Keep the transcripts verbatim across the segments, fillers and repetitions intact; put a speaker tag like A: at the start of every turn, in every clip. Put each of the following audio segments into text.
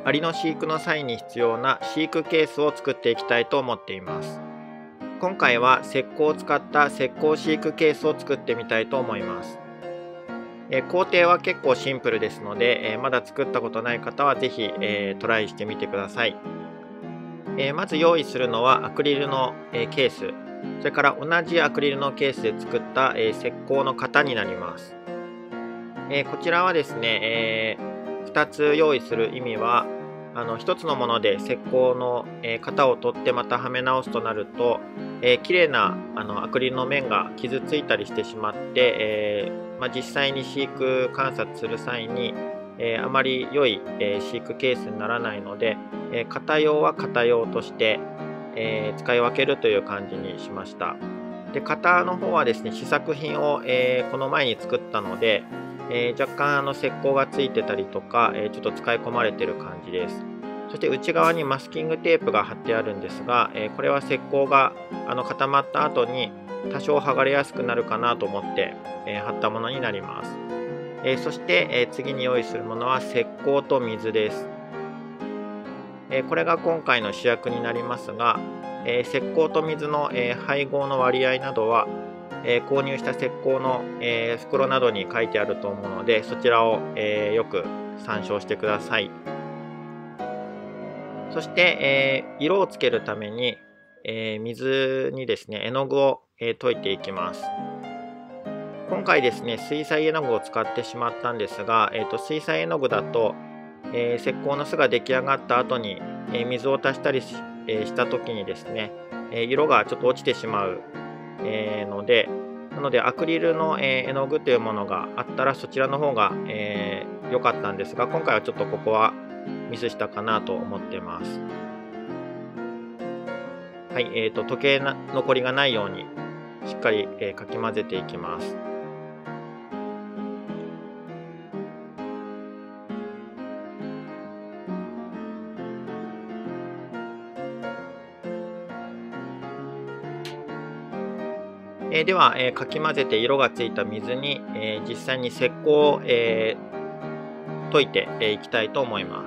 A: アリの飼育の際に必要な飼育ケースを作っていきたいと思っています。今回は石膏を使った石膏飼育ケースを作ってみたいと思います。えー、工程は結構シンプルですので、えー、まだ作ったことない方はぜひ、えー、トライしてみてください。えー、まず用意するのはアクリルの、えー、ケース、それから同じアクリルのケースで作った、えー、石膏の型になります。えー、こちらはですね、えー、ふたつ用意する意味は、あのひとつのもので石膏の、えー、型を取ってまたはめ直すとなると、えー、綺麗なあのアクリルの面が傷ついたりしてしまって、えーまあ、実際に飼育観察する際に、えー、あまり良い、えー、飼育ケースにならないので、えー、型用は型用として、えー、使い分けるという感じにしました。で、型の方はですね、試作品を、えー、この前に作ったので、えー、若干あの石膏がついてたりとか、えー、ちょっと使い込まれてる感じです。そして内側にマスキングテープが貼ってあるんですが、えー、これは石膏があの固まった後に多少剥がれやすくなるかなと思って、えー、貼ったものになります。えー、そして、えー、次に用意するものは石膏と水です。えー、これが今回の主役になりますが、えー、石膏と水の、えー、配合の割合などは、えー、購入した石膏の、えー、袋などに書いてあると思うので、そちらを、えー、よく参照してください。そして、えー、色をつけるために、えー、水にですね、絵の具を、えー、溶いていきます。今回ですね、水彩絵の具を使ってしまったんですが、えーと、水彩絵の具だと、えー、石膏の巣が出来上がった後に、えー、水を足したりし,、えー、した時にですね、えー、色がちょっと落ちてしまう、えー、ので、なのでアクリルの、えー、絵の具というものがあったらそちらの方が良、えー、かったんですが、今回はちょっとここはミスしたかなと思ってます。はい、えーと、溶けな残りがないようにしっかり、えー、かき混ぜていきます。えー、では、えー、かき混ぜて色がついた水に、えー、実際に石膏を、えー、溶いてい、えー、きたいと思います。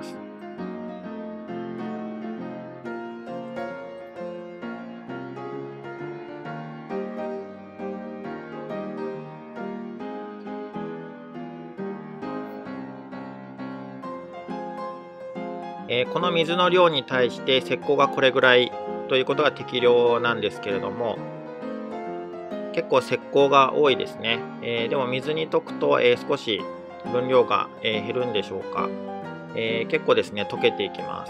A: えー、この水の量に対して石膏がこれぐらいということが適量なんですけれども、結構石膏が多いですね。えー、でも水に溶くと、えー、少し分量が、えー、減るんでしょうか。えー、結構ですね、溶けていきます。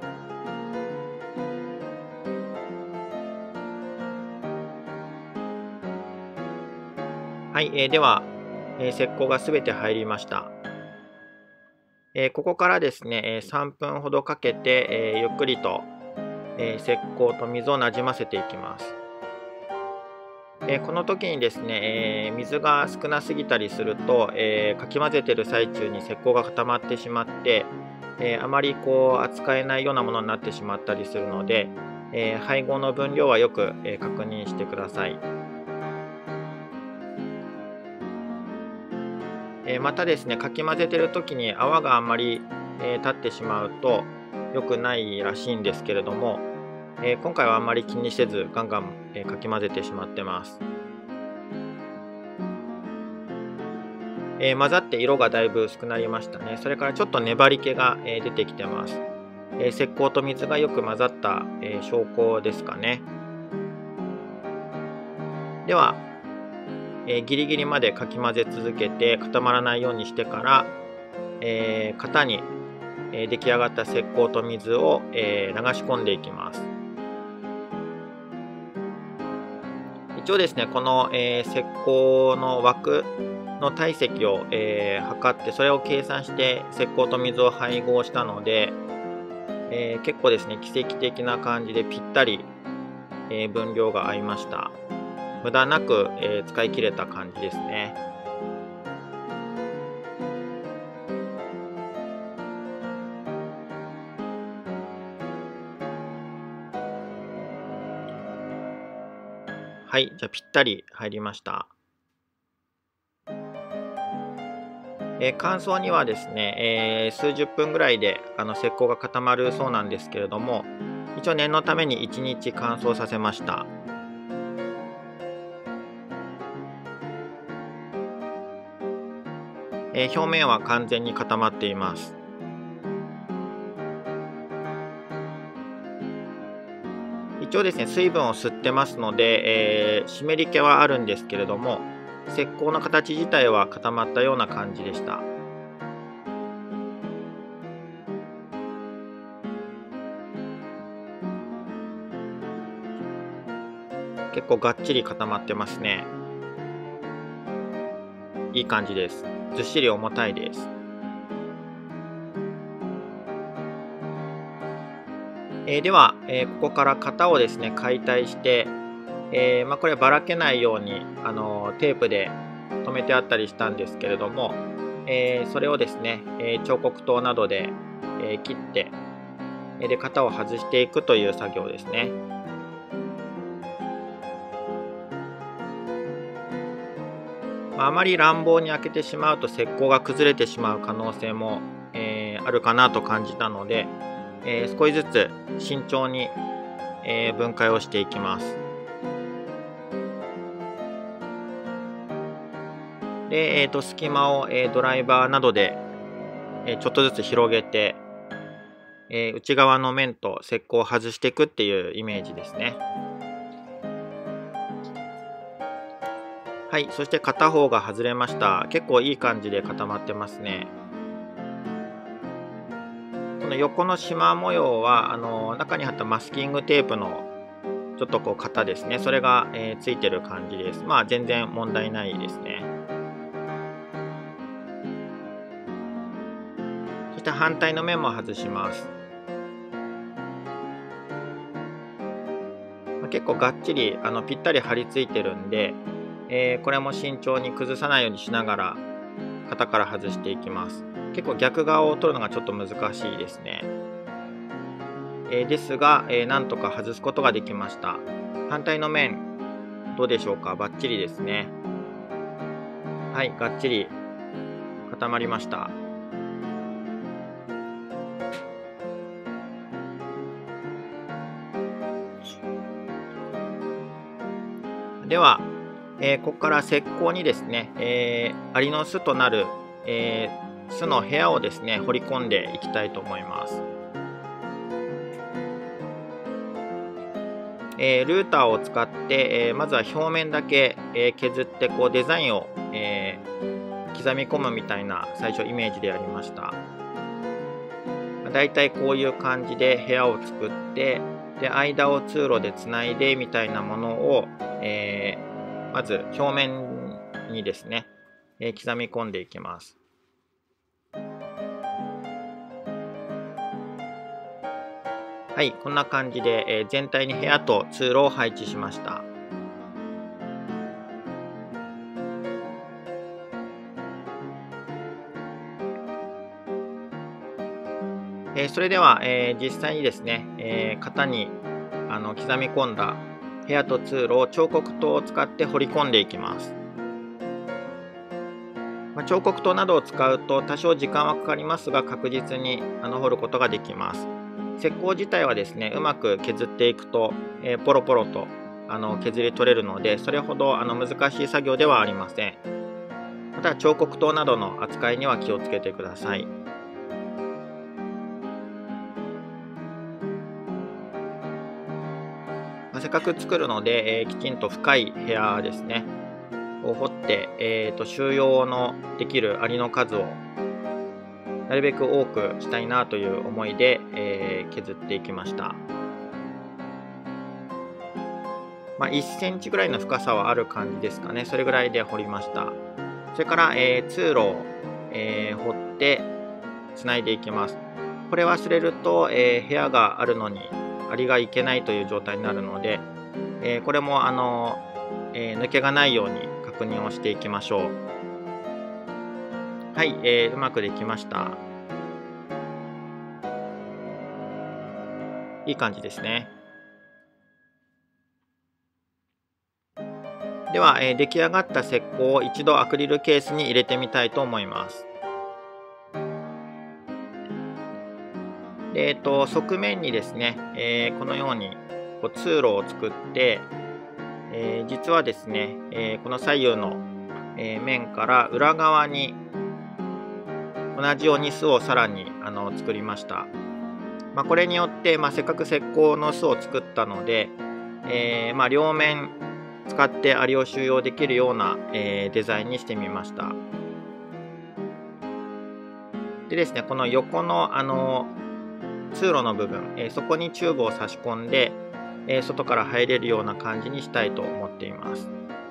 A: はい、えー、では、えー、石膏がすべて入りました。えー、ここからですね、えー、さんぷんほどかけて、えー、ゆっくりと、えー、石膏と水をなじませていきます。えー、この時にですね、えー、水が少なすぎたりすると、えー、かき混ぜてる最中に石膏が固まってしまって、えー、あまりこう扱えないようなものになってしまったりするので、えー、配合の分量はよく、えー、確認してください。えー、またですね、かき混ぜてる時に泡があんまり、えー、立ってしまうと良くないらしいんですけれども、えー、今回はあんまり気にせずガンガン、えー、かき混ぜてしまってます。えー、混ざって色がだいぶ薄くなりましたね。それからちょっと粘り気が、えー、出てきてます。えー、石膏と水がよく混ざった、えー、証拠ですかね。では、えー、ギリギリまでかき混ぜ続けて固まらないようにしてから、えー、型に、えー、出来上がった石膏と水を、えー、流し込んでいきます。一応ですね、この、えー、石膏の枠の体積を、えー、測って、それを計算して石膏と水を配合したので、えー、結構ですね、奇跡的な感じでぴったり、えー、分量が合いました。無駄なく、えー、使い切れた感じですね。はい、じゃあぴったり入りました。 えー乾燥にはですね、えー数十分ぐらいであの石膏が固まるそうなんですけれども、一応念のためにいちにち乾燥させました。えー表面は完全に固まっています。一応ですね、水分を吸ってますので、えー湿り気はあるんですけれども、石膏の形自体は固まったような感じでした。結構がっちり固まってますね。いい感じです。ずっしり重たいです。えーでは、えーここから型をですね、解体して、えーまあ、こればらけないように、あのーテープで留めてあったりしたんですけれども、えーそれをですね、えー彫刻刀などで、えー切って、えーで型を外していくという作業ですね。まあ、あまり乱暴に開けてしまうと石膏が崩れてしまう可能性も、えーあるかなと感じたので、えー少しずつ慎重に、えー分解をしていきます。で、えーと、隙間を、えードライバーなどで、えーちょっとずつ広げて、えー内側の面と石膏を外していくっていうイメージですね。はい、そして片方が外れました。結構いい感じで固まってますね。この横の縞模様はあの中に貼ったマスキングテープのちょっとこう型ですね。それが、えーついてる感じです。まあ全然問題ないですね。そして反対の面も外します。まあ結構がっちりあのぴったり貼り付いてるんで、えーこれも慎重に崩さないようにしながら型から外していきます。結構逆側を取るのがちょっと難しいですね。えーですが、えーなんとか外すことができました。反対の面どうでしょうか。バッチリですね。はい、がっちり固まりました。では、えーここから石膏にですね、えーアリの巣となる、えー巣の部屋をですね掘り込んでいきたいと思います。えールーターを使って、えーまずは表面だけ、えー削ってこうデザインを、えー刻み込むみたいな最初イメージでやりました。だいたいこういう感じで部屋を作って、で間を通路でつないでみたいなものを、えーまず表面にですね、えー刻み込んでいきます。はい、こんな感じで、えー全体に部屋と通路を配置しました。えーそれでは、えー実際にですね、えー型にあの刻み込んだ部屋と通路を彫刻刀を使って彫り込んでいきます。まあ、彫刻刀などを使うと多少時間はかかりますが、確実にあの彫ることができます。石膏自体はですね、うまく削っていくと、えーポロポロとあの削り取れるので、それほどあの難しい作業ではありません。また彫刻刀などの扱いには気をつけてください。まあ、せっかく作るので、えーきちんと深い部屋ですねを掘って、えーと収容のできるアリの数をなるべく多くしたいなという思いで、えー削っていきました。まあ、いっセンチぐらいの深さはある感じですかね。それぐらいで掘りました。それから、えー通路を、えー掘ってつないでいきます。これ忘れると、えー部屋があるのにアリが行けないという状態になるので、えーこれもあの、えー抜けがないように確認をしていきましょう。はい、えーうまくできました。いい感じですね。では、えー出来上がった石膏を一度アクリルケースに入れてみたいと思います。 で、えっと、側面にですね、えーこのようにこう通路を作って、えー実はですね、えーこの左右の、えー面から裏側に同じように巣をさらにあの作りました。まあ、これによって、まあ、せっかく石膏の巣を作ったので、えーまあ、両面使ってアリを収容できるような、えーデザインにしてみました。でですね、この横のあの通路の部分、えーそこにチューブを差し込んで、えー外から入れるような感じにしたいと思っています。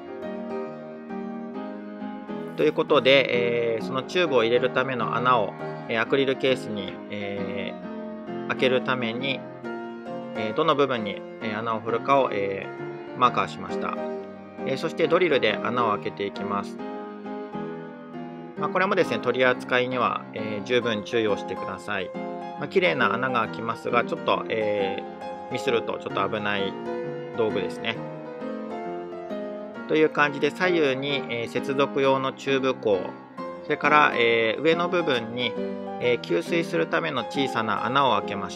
A: ということで、えーそのチューブを入れるための穴を、えーアクリルケースに、えー開けるために、えーどの部分に、えー穴を掘るかを、えーマーカーしました。えーそしてドリルで穴を開けていきます。まあ、これもですね、取り扱いには、えー十分注意をしてください。まあ、綺麗な穴が開きますが、ちょっと、えーミスるとちょっと危ない道具ですね。という感じで左右に、えー接続用のチューブ口、それから、えー上の部分に、えー給水するための小さな穴を開けました。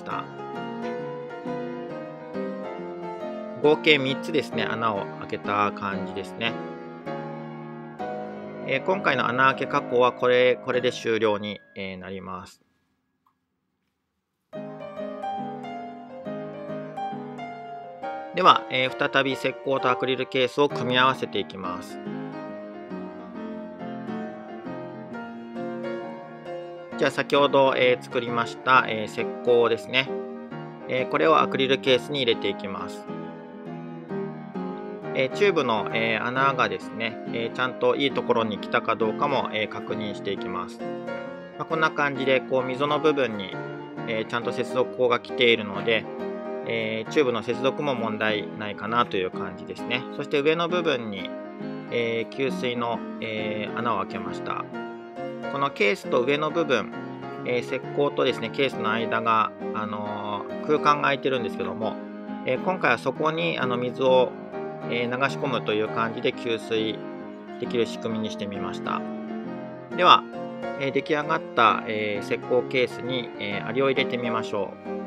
A: 合計みっつですね、穴を開けた感じですね。えー今回の穴開け加工はこれ、これで終了に、えーなります。では、えー再び石膏とアクリルケースを組み合わせていきます。じゃあ先ほど、えー作りました、えー石膏ですね、えーこれをアクリルケースに入れていきます。えーチューブの、えー穴がですね、えーちゃんといいところに来たかどうかも、えー確認していきます。まあ、こんな感じでこう溝の部分に、えーちゃんと接続口が来ているので、えーチューブの接続も問題ないかなという感じですね。そして上の部分に、えー給水の、えー穴を開けました。このケースと上の部分、えー石膏とですねケースの間が、あのー空間が空いてるんですけども、えー今回はそこにあの水を、えー流し込むという感じで給水できる仕組みにしてみました。では、えー出来上がった、えー石膏ケースに、えーアリを入れてみましょう。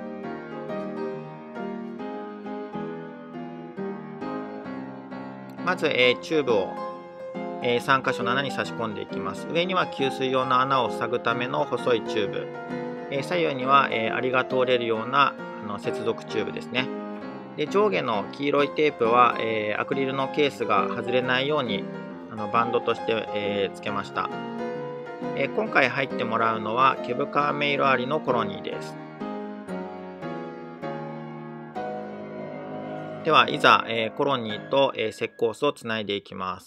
A: まず、えーチューブを、えーさん箇所の穴に差し込んでいきます。上には給水用の穴を塞ぐための細いチューブ、えー左右には、えーアリが通れるようなあの接続チューブですね。で上下の黄色いテープは、えーアクリルのケースが外れないようにあのバンドとして、えーつけました。えー今回入ってもらうのはケブカメイロアリのコロニーです。ではいざ、えーコロニーと、えー石膏巣をつないでいきます。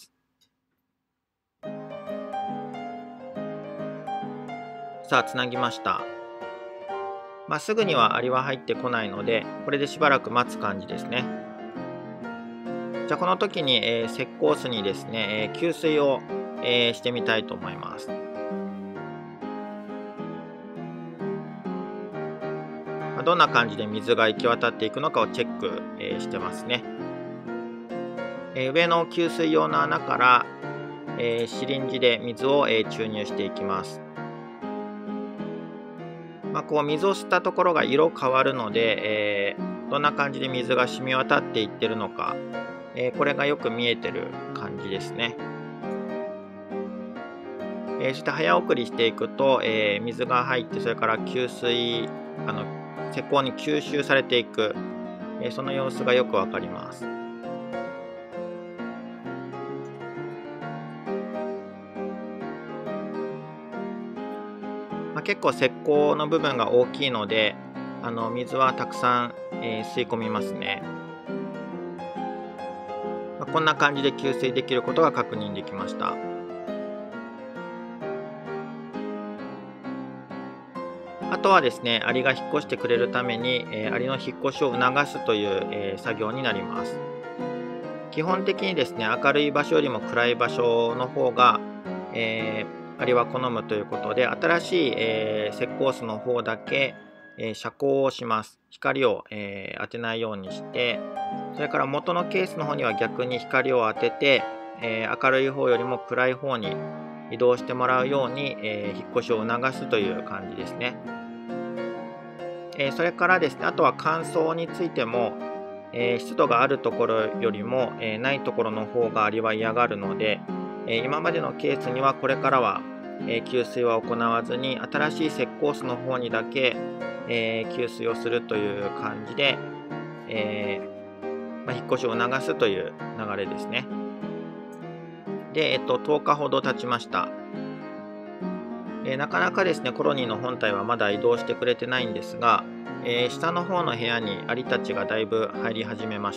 A: さあつなぎました。まあ、すぐにはアリは入ってこないので、これでしばらく待つ感じですね。じゃあこの時に、えー石膏巣にですね、えー給水を、えーしてみたいと思います。まあ、どんな感じで水が行き渡っていくのかをチェック、えーしてますね。えー上の給水用の穴から、えーシリンジで水を、えー注入していきます。まあ、こう水を吸ったところが色変わるので、えーどんな感じで水が染み渡っていってるのか、えーこれがよく見えてる感じですね。えーそして早送りしていくと、えー水が入って、それから給水あの石膏に吸収されていく、えーその様子がよくわかります。まあ、結構石膏の部分が大きいので、あの水はたくさん、えー吸い込みますね。まあ、こんな感じで給水できることが確認できました。あとはですね、アリが引っ越してくれるために、えーアリの引っ越しを促すという、えー作業になります。基本的にですね、明るい場所よりも暗い場所の方が、えーアリは好むということで、新しい、えー石膏巣の方だけ、えー遮光をします。光を、えー当てないようにして、それから元のケースの方には逆に光を当てて、えー明るい方よりも暗い方に移動してもらうように、えー引っ越しを促すという感じですね。 えー、それからですね、あとは乾燥についても、えー、湿度があるところよりも、えー、ないところの方がアリは嫌がるので、えー、今までのケースにはこれからは、えー、給水は行わずに、新しい石膏巣の方にだけ、えー、給水をするという感じで、えーまあ、引っ越しを促すという流れですね。で、えっと、とおかほど経ちました。えー、なかなかですね、コロニーの本体はまだ移動してくれてないんですが、えー、下の方の部屋にアリたちがだいぶ入り始めました。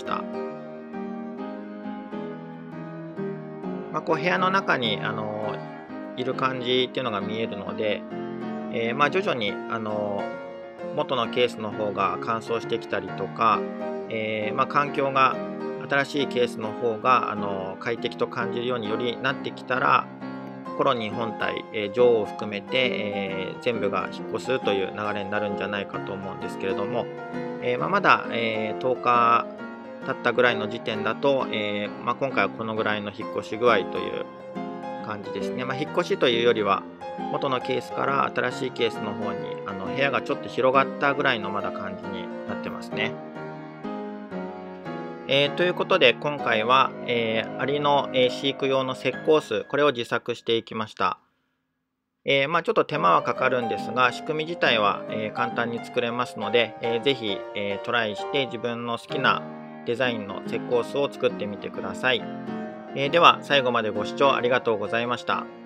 A: まあ、こう部屋の中に、あのー、いる感じっていうのが見えるので、えーまあ、徐々に、あのー、元のケースの方が乾燥してきたりとか、えーまあ、環境が新しいケースの方が、あのー、快適と感じるようによりなってきたら、コロニー本体、えー、女王を含めて、えー、全部が引っ越すという流れになるんじゃないかと思うんですけれども、えーまあ、まだ、えー、とおか経ったぐらいの時点だと、えーまあ、今回はこのぐらいの引っ越し具合という感じですね。まあ、引っ越しというよりは、元のケースから新しいケースの方にあの部屋がちょっと広がったぐらいのまだ感じになってますね。えー、ということで今回は、えー、アリの、えー、飼育用の石膏巣、これを自作していきました。えーまあ、ちょっと手間はかかるんですが、仕組み自体は、えー簡単に作れますので、えーぜひ、えートライして自分の好きなデザインの石膏巣を作ってみてください。えーでは最後までご視聴ありがとうございました。